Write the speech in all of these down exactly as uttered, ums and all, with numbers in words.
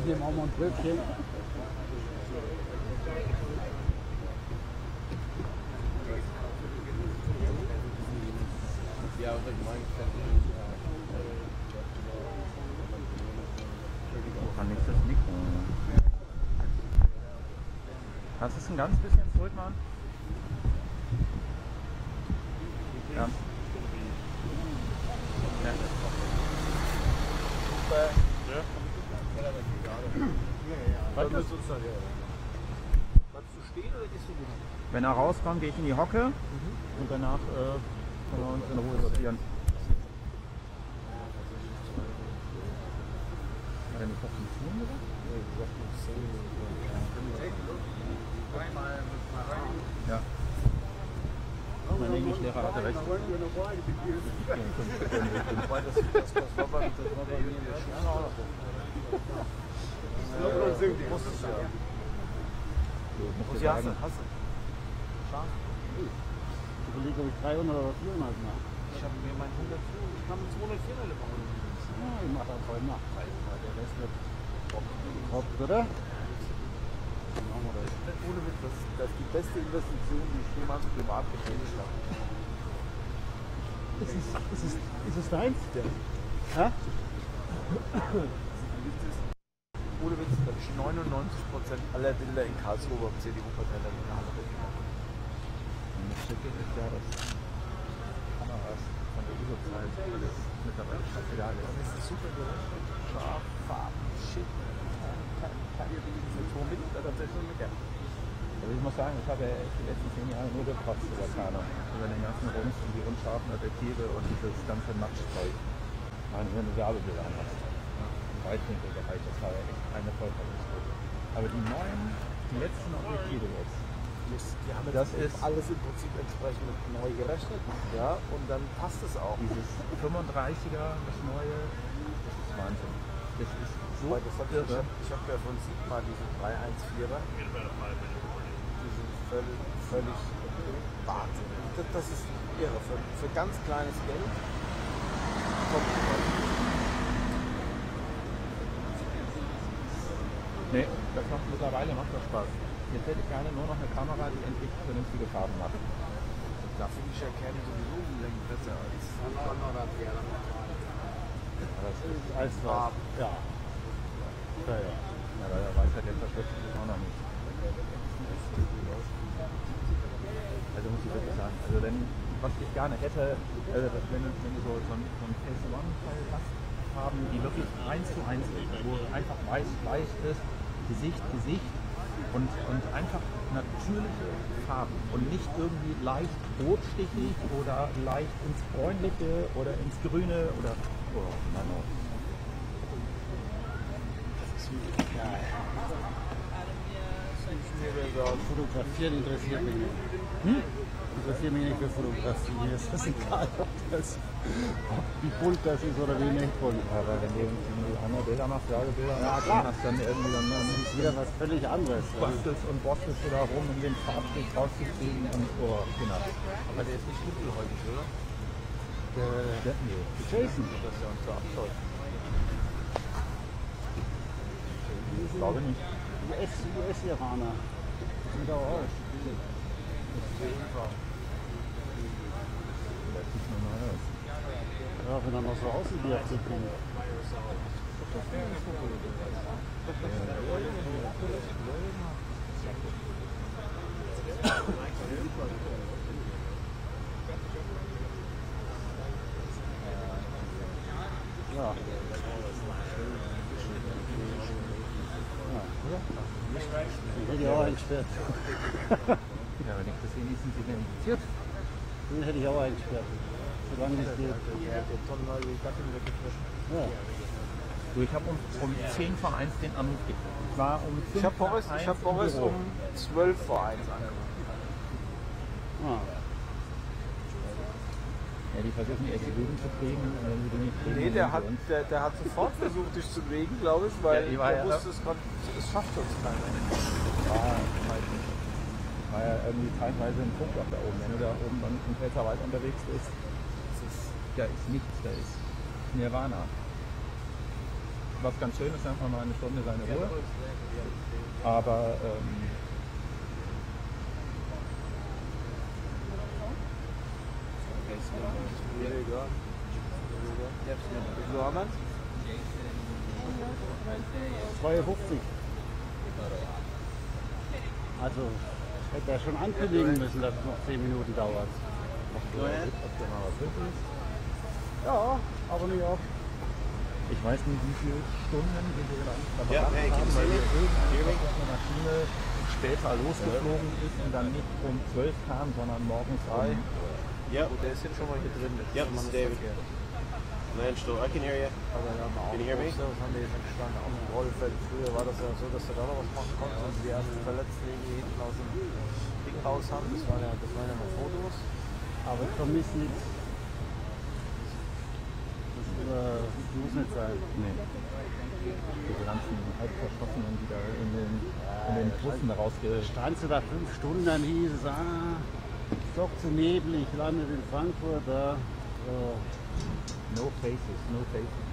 Ich nehme auch mal ein Brötchen. Ja, und ich meine, kann nicht das Mikro. Kannst du es ein ganz bisschen zurück machen? Ja. Ja. Super. Ja. Was willst du uns sagen? Bleibst du stehen oder gehst du gut? Wenn er rauskommt, gehe ich in die Hocke mhm. und danach äh, können wir uns in Ruhe sortieren. Hat er nicht was zum Ziehen gesagt? Ja, wie gesagt, mit zehn. Ja. Mein Englischlehrer hatte recht. Das war bei mir in der Schule auch noch. Muss es ja. Muss ja hassen, hassen. Schade. Ich überlege, ob ich dreihundert oder vierhundert mache. Ich habe mir mein hundert, ich kann mit zweihundert, vierhundert bauen. Ja, ich mache das heute Nacht. Der Rest wird getropft, oder? Ohne Witz, das, das ist die beste Investition, die ich jemals privat getätigt habe. Ist es, ist es, ist es deins? Ja. Ja? Ohne Witz, da habe ich neunundneunzig Prozent aller Bilder in Karlsruhe beim C D U-Parteitag in der Halle gemacht. Und das Stück ist ja das Kameras von der U S O-Zeit, alles mittlerweile scheißegal ist. Das ist super gerechnet. Scharf, Farben, shit. Für zwei Minuten, da tatsächlich schon meckern. Also ich muss sagen, ich habe die letzten zehn Jahre nur gekratzt über Kanon. Über den ganzen Rund, die unscharfen Objektive und dieses ganze Matschzeug. Ich meine, wenn du Werbebilder hast. Im Weitwinkelbereich, das war ja echt eine Vollverlust. Aber die neuen, die letzten Objektive jetzt. Die haben das jetzt ist alles im Prinzip entsprechend neu gerechnet. Ja, und dann passt es auch. Dieses fünfunddreißiger, das neue, das ist Wahnsinn. Das ist so Weil das hat, irre. ich habe hab ja von Sigma diesen drei eins vierer. Die sind völlig, völlig Wahnsinn. Das, das ist irre. Für, für ganz kleines Geld kommt Nee, das macht mittlerweile macht das Spaß. Jetzt hätte ich gerne nur noch eine Kamera, die endlich vernünftige Farben macht. Da finde ich ja Kerne sowieso unlängst besser als Nikon oder Canon. Das ist Als Farben. Ja. Ja, ja. Ja, da weiß halt der Verschrift auch noch nicht. Also muss ich wirklich sagen, also wenn, was ich gerne hätte, also wenn, wenn du so, so ein, so ein Phase One-Teil hast, haben, die wirklich eins zu eins sind, wo einfach weiß gleich ist, Gesicht, Gesicht und, und einfach natürliche Farben und nicht irgendwie leicht rotstichig oder leicht ins Bräunliche oder ins Grüne oder oh, Mann, oh. Fotografieren interessiert mich nicht. Hm? Interessiert mich nicht für Fotografie. Mir ist das egal, ob das, ob wie bunt das ist oder wie nicht bunt. Aber wenn du, wenn du andere Bilder machst, Jagebilder, Ja, machst, klar. dann hast du dann irgendwie dann, dann Das ist wieder was völlig anderes. bastelst und bastelst du da rum, um den Farbstich rauszukriegen und oh, genau. Aber der ist nicht dunkelhäutig, oder? Der, Ja, nee. Jason. Das ist ja uns so abscheuert. Ich glaube nicht. U S-Iraner. Sieht auch aus. Das sieht normal aus. Ja, wenn er noch so aussieht, wie er zu tun. Ja. Den hätte ich auch eingesperrt. Ja, wenn ich das sehe, sind sie identifiziert. Den hätte ich auch eingesperrt. Solange es geht. Ja. Du, ich habe um, um zehn vor eins den Anruf gekriegt. Ich war um Ich habe Boris, ich hab Boris um zwölf vor eins angerufen. Ah. Ja, die versuchen echt die Jugend zu kriegen. Wenn sie die nicht kriegen, Nee, der dann hat, sind sie uns. der, der hat sofort versucht, dich zu kriegen, glaube ich, weil Ja, die war er ja- wusste, es, kon- es schafft uns keiner. War, weiß nicht. War ja irgendwie zeitweise ein Funkloch da oben. Wenn du da oben dann im Pfälzerwald unterwegs bist, das ist, da ist nichts, da ist Nirvana. was ganz schön ist, einfach mal eine Stunde seine Ruhe. Aber ähm, zwei fünfzig. Also hätte er schon ankündigen müssen, dass es noch zehn Minuten dauert. Ja, aber nicht oft. ich weiß nicht, wie viele Stunden wir da eigentlich Ja, verbracht hey, haben, gibt's weil hier wir nicht? irgendeine Maschine später losgeflogen ist und dann nicht um zwölf kam, sondern morgens um. Yep. Gut, der ist jetzt schon mal hier drin. Yep, this is David. Landstuhl, I can hear you. Aber ja, mal Can you hear me? das haben wir jetzt entstanden auf dem Rollfeld. Früher war das ja so, dass du da noch was machen konntest. Und die ersten Verletzten irgendwie hinten aus dem Ding raus haben. Das waren ja, das waren ja noch Fotos. Aber ich vermisse nichts. Das äh, muss nicht sein. Nee. Diese ganzen Halbverschossenen, die da in den, in den Bussen rausge... Standst du da fünf Stunden, dann hieß es, ah, ist doch zu neblig, landet in Frankfurt, da. So. No faces, no faces.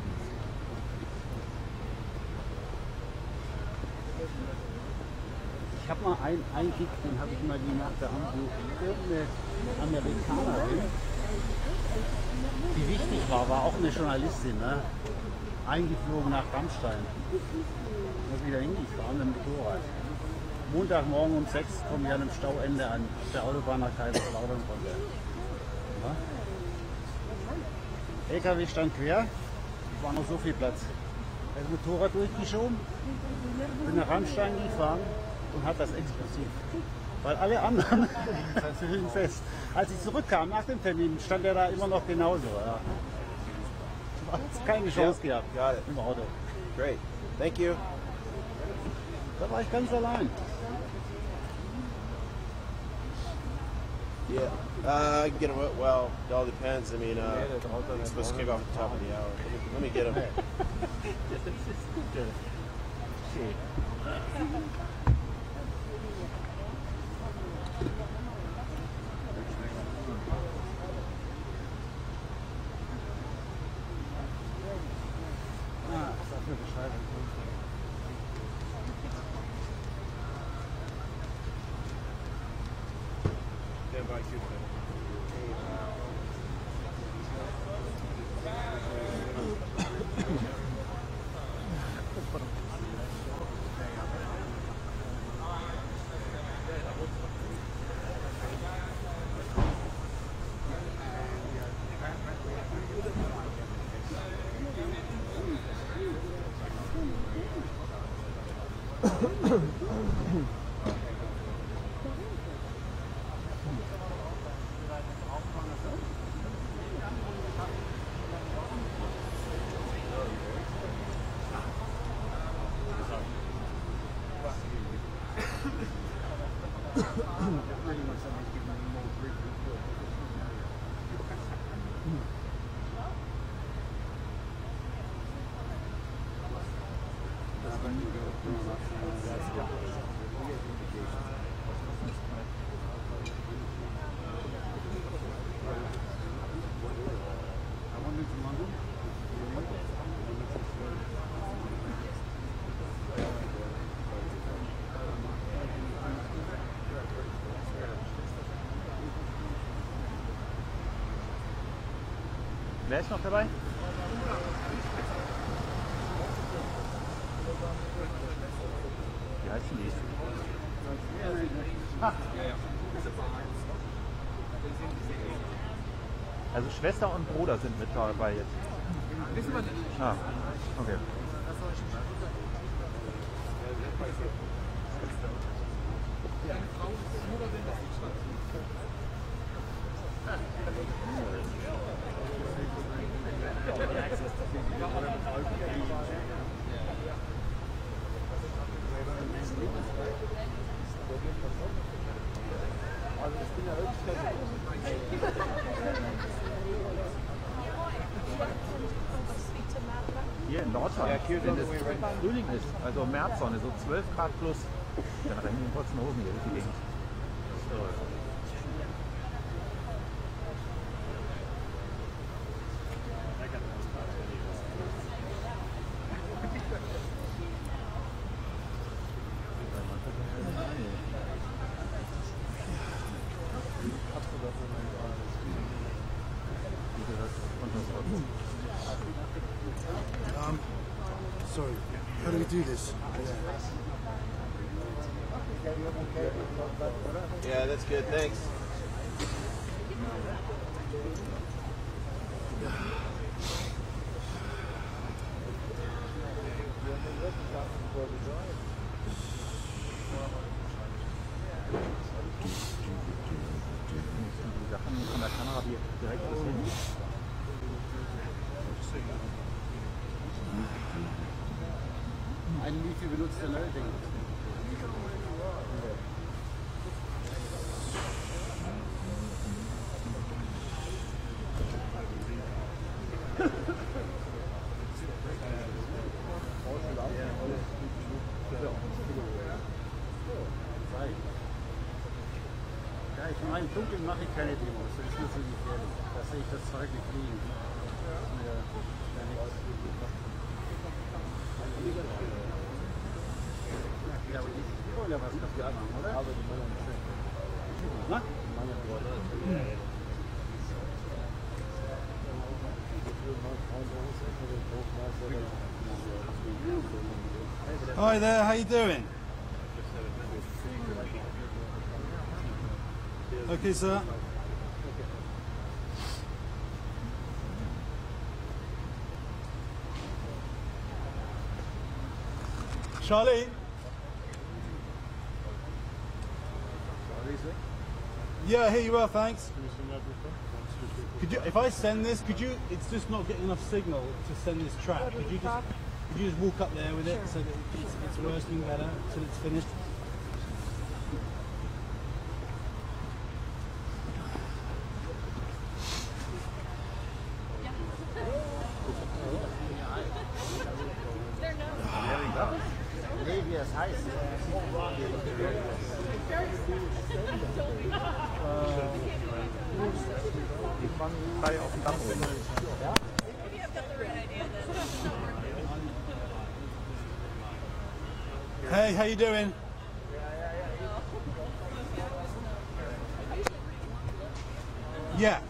Ich habe mal einen, einen Gig, den habe ich mal gemacht, da haben wir irgendeine Amerikanerin, die wichtig war, war auch eine Journalistin, ne? Eingeflogen nach Rammstein. Da ist wieder hingefahren mit dem Motorrad. Montagmorgen um sechs komme ich an einem Stauende an, auf der Autobahn nach Kaiserslautern von der. Ja? L K W stand quer, war noch so viel Platz. Er ist das Motorrad durchgeschoben, bin nach Rammstein gefahren und hat das explosiv. Weil alle anderen liegen fest. Als ich zurückkam nach dem Termin, stand er da immer noch genauso. Ja. Hat keine Chance Yeah, gehabt got it. im Auto. Great. Thank you. Da war ich ganz allein. Yeah. Uh, I can get him. Well, it all depends. I mean, uh, he's supposed to kick off at the top of the hour. Let me, let me get him. Ah, sag mir Bescheid. Wer ist noch dabei? Wie heißt denn die? Ah. Also Schwester und Bruder sind mit dabei jetzt. Wissen wir nicht. Ah, okay. Hier in Nordrhein, wenn es Frühling ist, also Märzsonne, so zwölf Grad plus, dann rennen wir in kurzen Hosen hier durch die Gegend. do this. Yeah, that's good. Thanks. Die Sachen von der Kamera die direkt sehen. Ein wie viel benutzt der neue Ding? Ja, ich meine, im Dunkeln mache ich keine Demos, das ist mir so gefährlich. Da sehe ich das Zeug nicht fliegen. Das ist mir ja nichts. Ja, aber die wollen ja was kaputt machen, oder? Aber die wollen ja schön. Na? Hi there, how you doing? Okay, sir. Charlie? Yeah, I hear you well, thanks. Could you, if I send this, could you, it's just not getting enough signal to send this track. Could you just, could you just walk up there with it so that it's, it's working better, so that it's finished? Nee, wie es heißt. Die fahren frei auf dem Damm rum. Ja? Hey, how you doing? Yeah.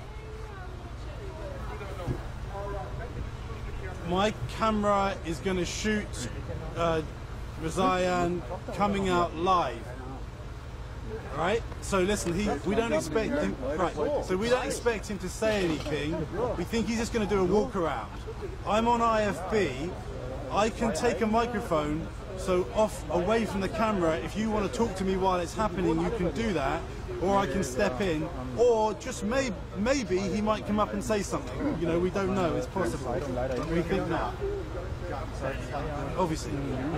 My camera is going to shoot uh, Rezaian coming out live. Right? So listen, he, we don't expect him. Right. So we don't expect him to say anything. We think he's just going to do a walk around. I'm on I F B. I can take a microphone, so off away from the camera. If you want to talk to me while it's happening, you can do that. Or I can step in, or just may, maybe he might come up and say something. You know, we don't know. It's possible. We think not. Obviously.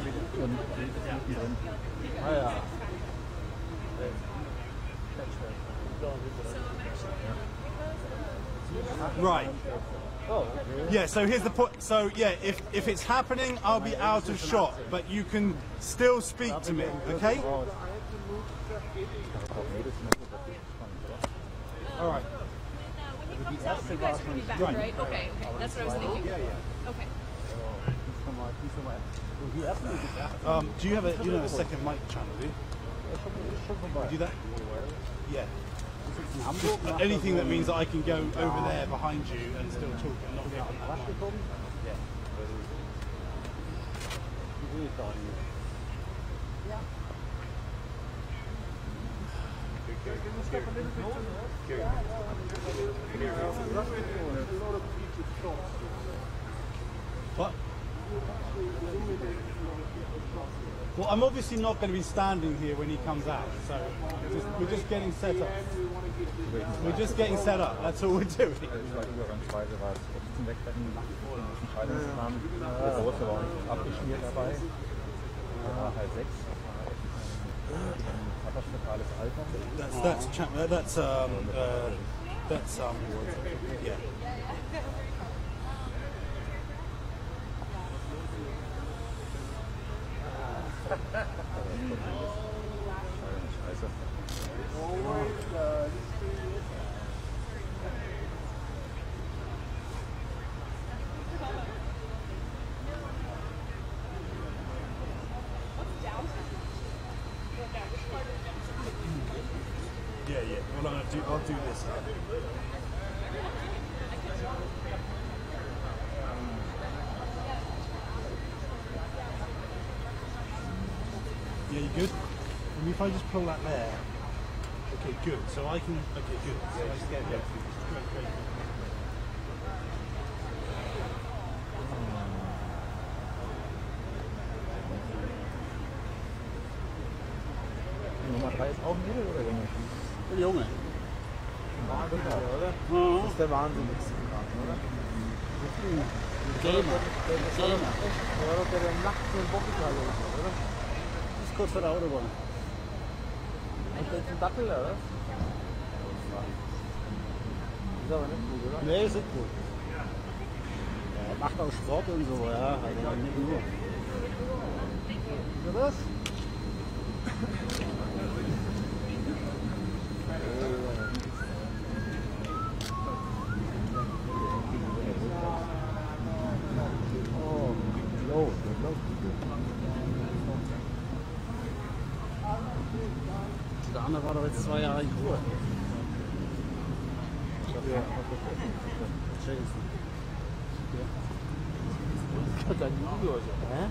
Right. Yeah, so here's the point. So yeah, if, if it's happening, I'll be out of shot, but you can still speak to me, okay? All right. When he comes out, you guys are going to be back, right? Okay, okay. That's what I was thinking. Yeah, yeah. Okay. Um, do you have a you know a second mic channel? Do you? you do that? Yeah. Just anything that means that I can go over there behind you and still talk and not get on that mic. Yeah. What? Well, I'm obviously not going to be standing here when he comes out, so we're just, we're just getting set up. We're just getting set up, that's all we're doing. Übergangsweise war es echt zum Wegrennen. Den Entscheidungsplan, der große war nicht abgeschmiert dabei. Der war halt sechs. Katastrophales Alter. That's that's cha- that's um uh, that's um yeah. Scheiße. Yeah, yeah. Well, I'm gonna do. I'll do this. good? And if I just pull that there, okay, good. So I can, okay, good. So I just get it. Great, great. Nummer drei ist auch ein Mädel oder Junge? Der Junge. Wahnsinn, oder? Mhm. Das ist der Wahnsinn, oder? Gamer. Gamer. Der war doch der, der nachts in den Bockigtal ist, oder? Das ist kurz vor der Autobahn. Echt jetzt ein Dackel, oder? Ist aber nicht gut, oder? Nee, ist nicht gut. Er macht auch Sport und so, ja. Also nicht nur. Ist das? Der andere war doch jetzt zwei Jahre in Kur. Jason. Dein Video, also. Hä?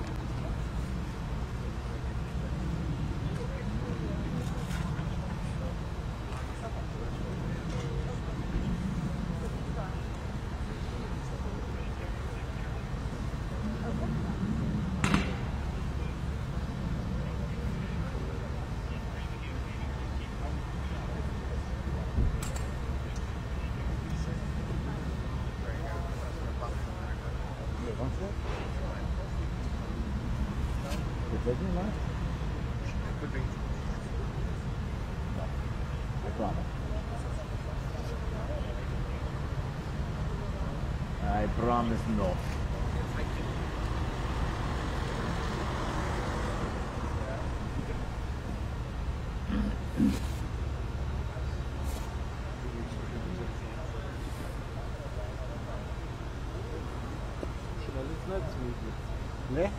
I promise not. Ne?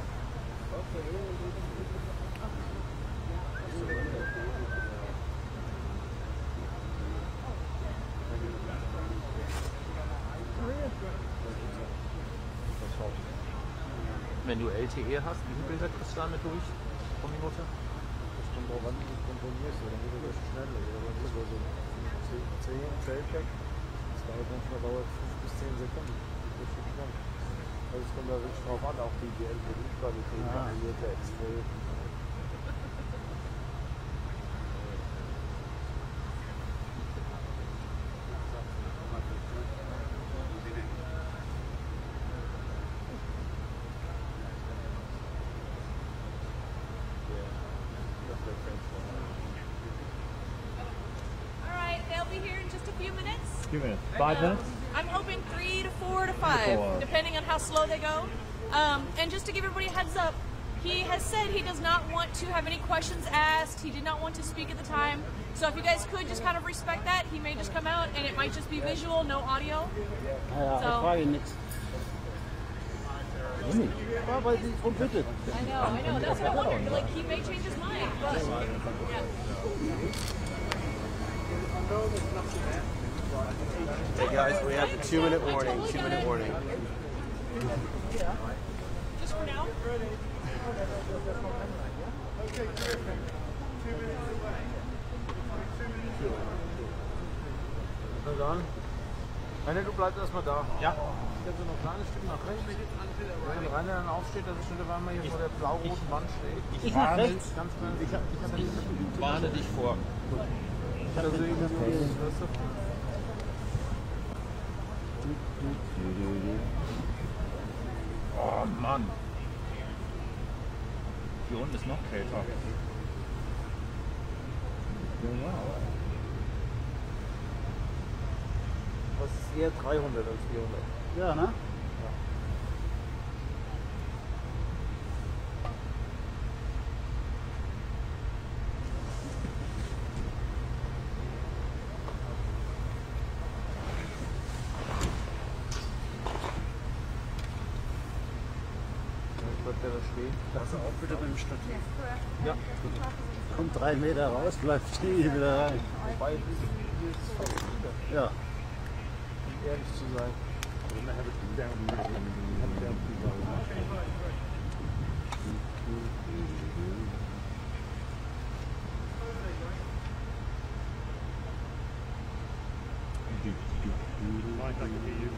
Wenn du L T E hast, wie viele Bilder kriegst du damit durch pro Minute? Das kommt drauf an, wie du komponierst, dann geht das schnell. Oder wenn du so zehn JPEG, das dauert manchmal dauert fünf bis zehn Sekunden. Das ist schon schnell. Also es kommt da wirklich drauf an, auch die L P D-Qualität variiert ja extrem. Few minutes. Five minutes? I'm hoping three to four to five, Four. depending on how slow they go. Um, and just to give everybody a heads up, he has said he does not want to have any questions asked. He did not want to speak at the time. So if you guys could just kind of respect that, he may just come out and it might just be visual, no audio. Ja, ich So- frage ihn nichts. Ja, weil sie drum bittet. I know, I know. That's what I wondered. Like, he may change his mind, but yeah. Hey guys, we have a two minute warning, two minute warning. Just for now. Na dann. Rainer, du bleibst erstmal da. Ja. Ich habe so noch ein kleines Stück nach rechts. Wenn Rainer dann aufsteht, dass er schon dabei mal hier vor der blau-roten Wand steht. Ich mach warne, rechts. Ganz klein. ich, hab, ich, hab, ich warne dich vor. Ich hatte so irgendwie das, weißt du? Oh Mann. Hier unten ist noch kälter. Das ist eher dreihundert als vierhundert. Ja, ne? Jetzt bleibt der da stehen. Pass auf bitte mit dem Stativ. Ja. Kommt drei Meter raus, bleibt stehen hier wieder rein. Wobei, hier ist es fast wieder, Ja. um ehrlich zu sein. Mike, I can hear you.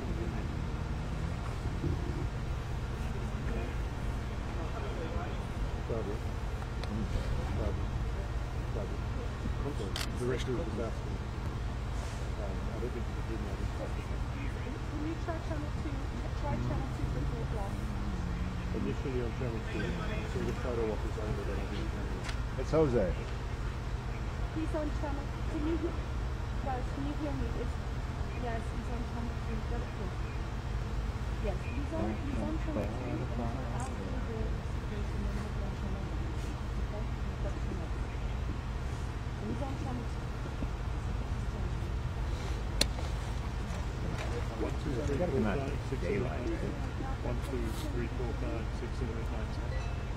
Probably. Probably. Probably. Okay. The rest of it was asking. Um, I don't think you did know this question. Can you try channel two? Try channel two for four o'clock. Initially on channel two, so the photo op is over, then I'll be channel one. It's Jose. He's on channel. Can you hear? Guys, can you hear me? It's, yes, he's on channel two. Got it here. Yes, he's on. He's on channel two. After the situation, then he'll be on channel one. Okay, he's got channel two. And he's on channel two. One, two, three, four, five, six, seven, eight, nine. One, two, three, four, five, six, seven, eight, nine, ten.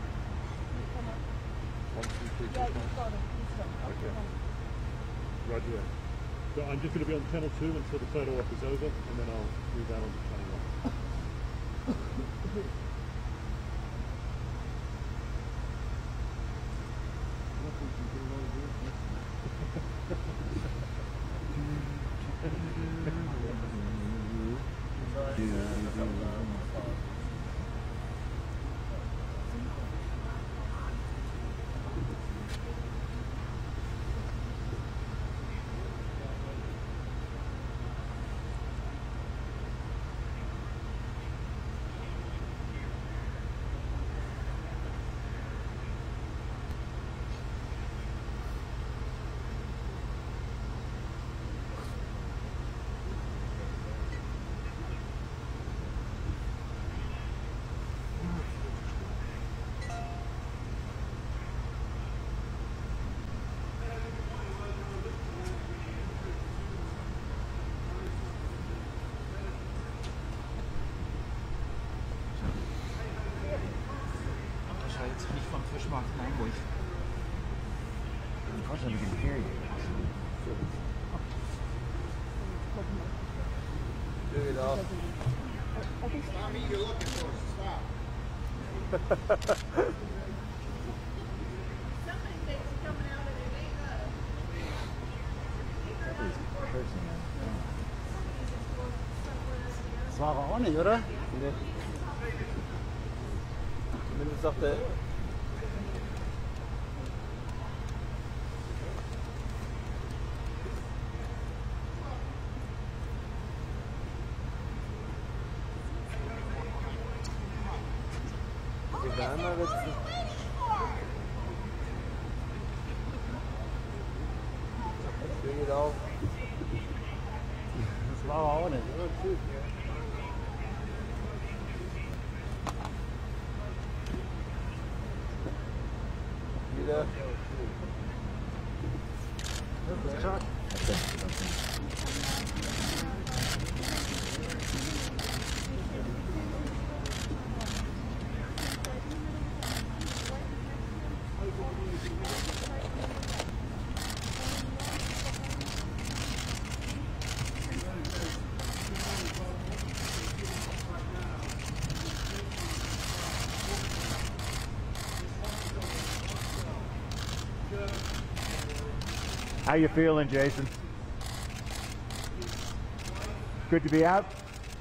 One, two, three, four, Yeah, you've got five. it. He's got it. Okay. Roger that. So I'm just going to be on channel two until the photo op is over, and then I'll move out onto channel one. Jetzt nicht vom Fischmarkt in Hamburg. Unfortunately, we can hear you. Do it off. Tommy, you're looking for us. Stop. Das war aber auch nicht, oder? Nee. Zumindest sagt er. Die Wärmer wird Bring it auf. Das war aber auch nicht, oder? Wieder. How you feeling, Jason? Good to be out?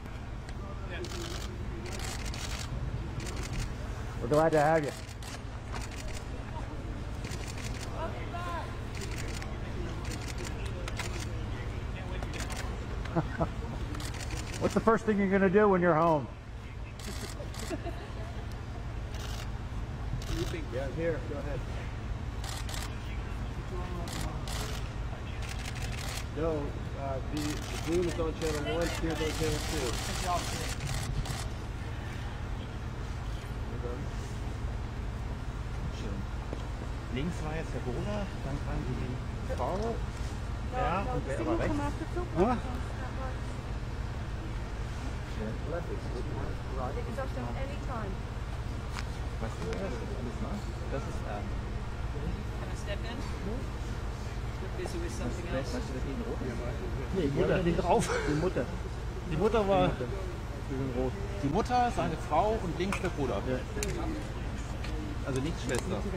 We're glad to have you. What's the first thing you're going to do when you're home? You think? Yeah, here. Go ahead. No, uh, the, the Zoom is on channel one, Steer's on channel two. Schön. Links war jetzt der Bruder, dann kam die Frau. Ja, und wer aber rechts? Huh? You can touch them anytime. Was ist das? Das ist alles nass. Das ist, ähm, Can I step in? Busy with something else. weißt du, die rot ist? Nee, die Mutter nicht drauf. Die Mutter. Die Mutter war. Die sind rot. Die Mutter, seine Frau und links der Bruder. Ja. Also nicht Schwester. Und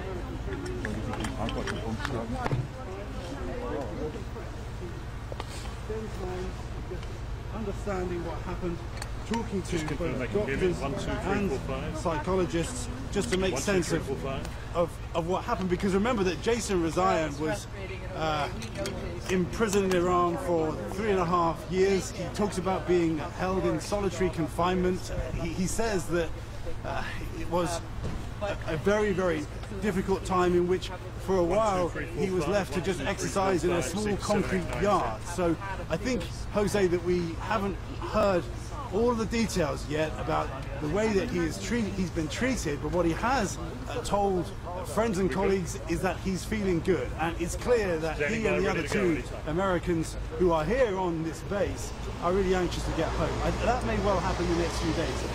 die sich in Frankfurt rumschlagen. spend time just understanding what happened, talking to Just confirm they both can hear me. doctors One, two, three, and four, five. psychologists just to make One, two, sense three, of, four, five. of, of what happened. Because remember that Jason Rezaian was uh, imprisoned in Iran for three and a half years. He talks about being held in solitary confinement. He, he says that uh, it was a, a very, very difficult time in which for a while he was left to just exercise in a small concrete yard. So I think, Jose, that we haven't heard all of the details yet about the way that he is treated, he's been treated, but what he has uh, told uh, friends and colleagues is that he's feeling good. And it's clear that he and the other two Americans who are here on this base are really anxious to get home. I, that may well happen in the next few days.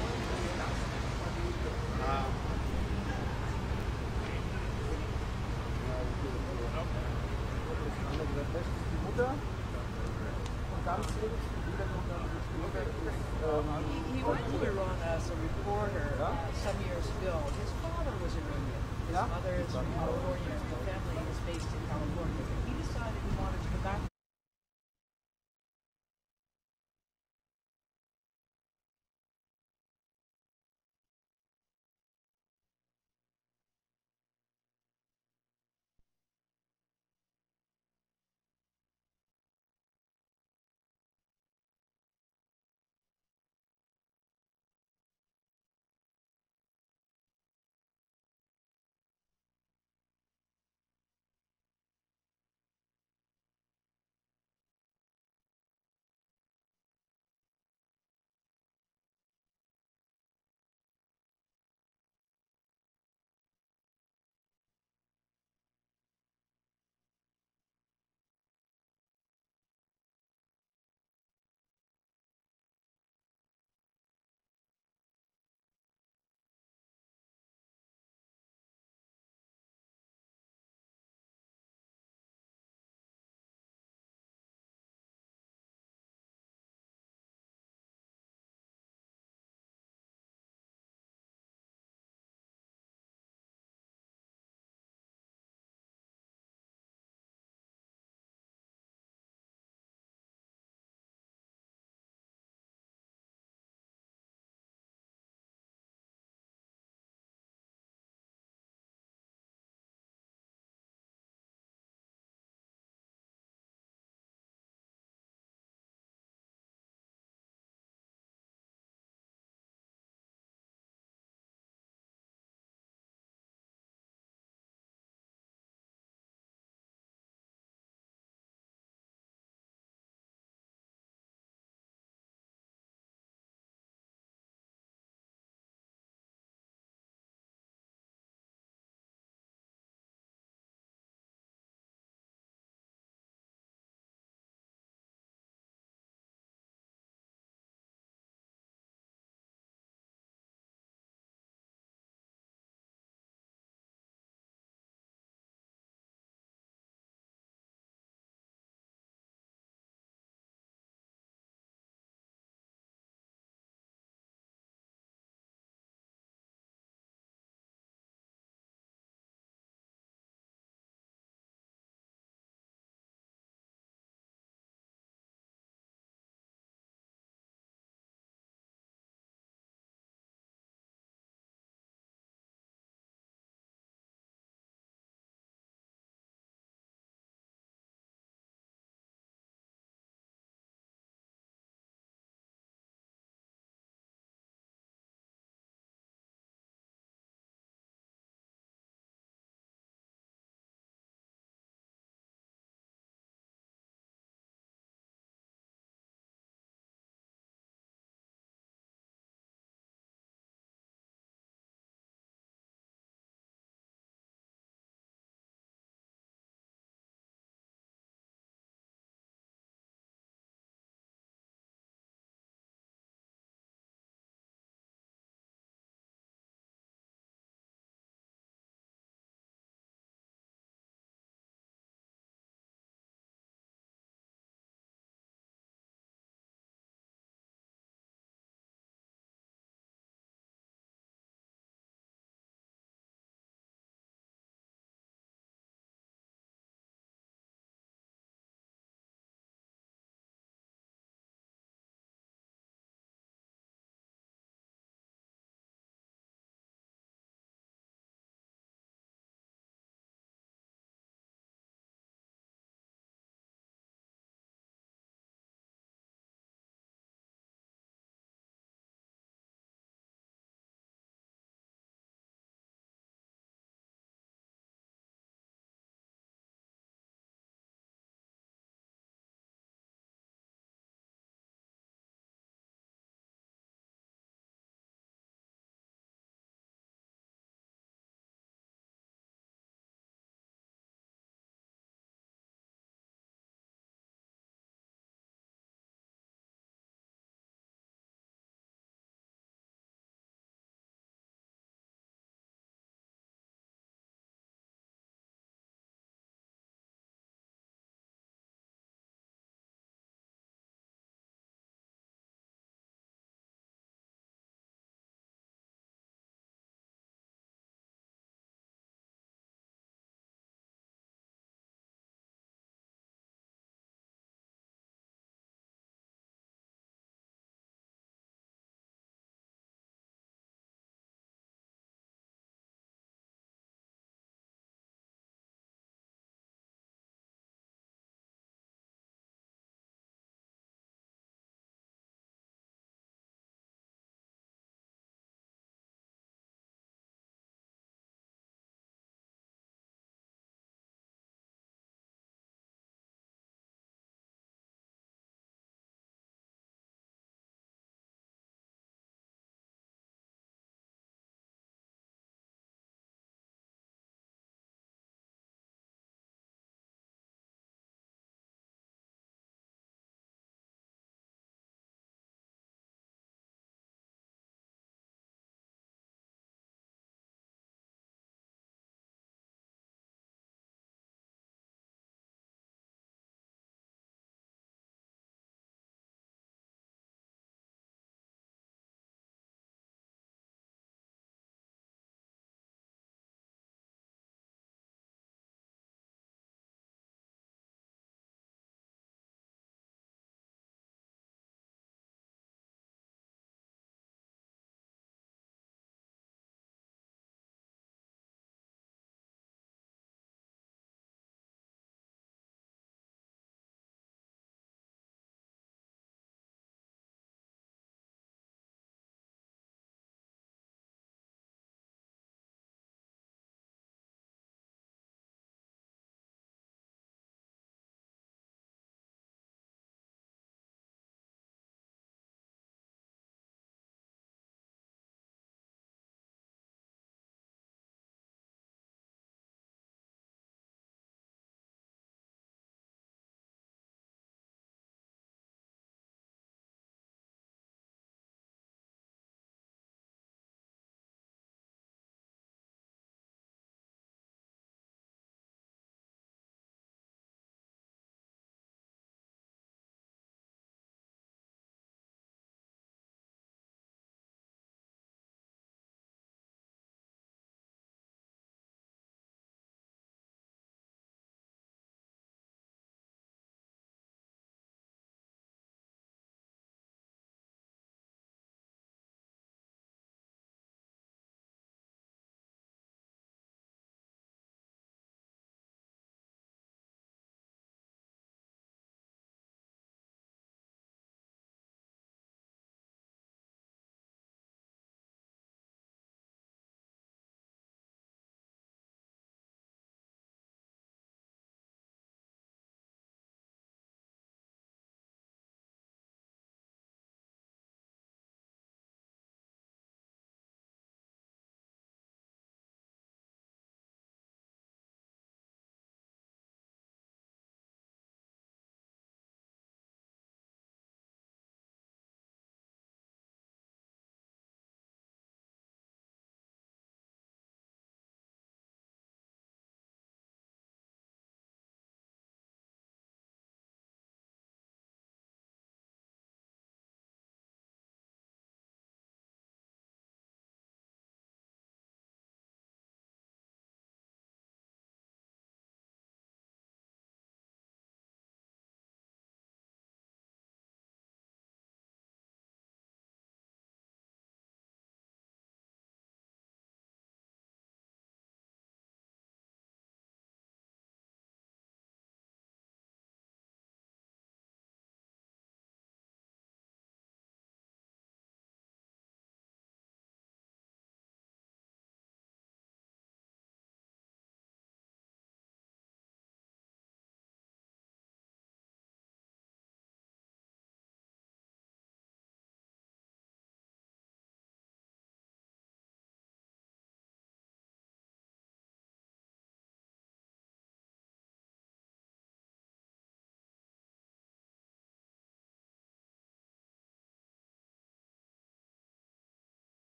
He, he went to Iran as a reporter uh, some years ago. His father was Iranian. His mother is from California. The family is based in California.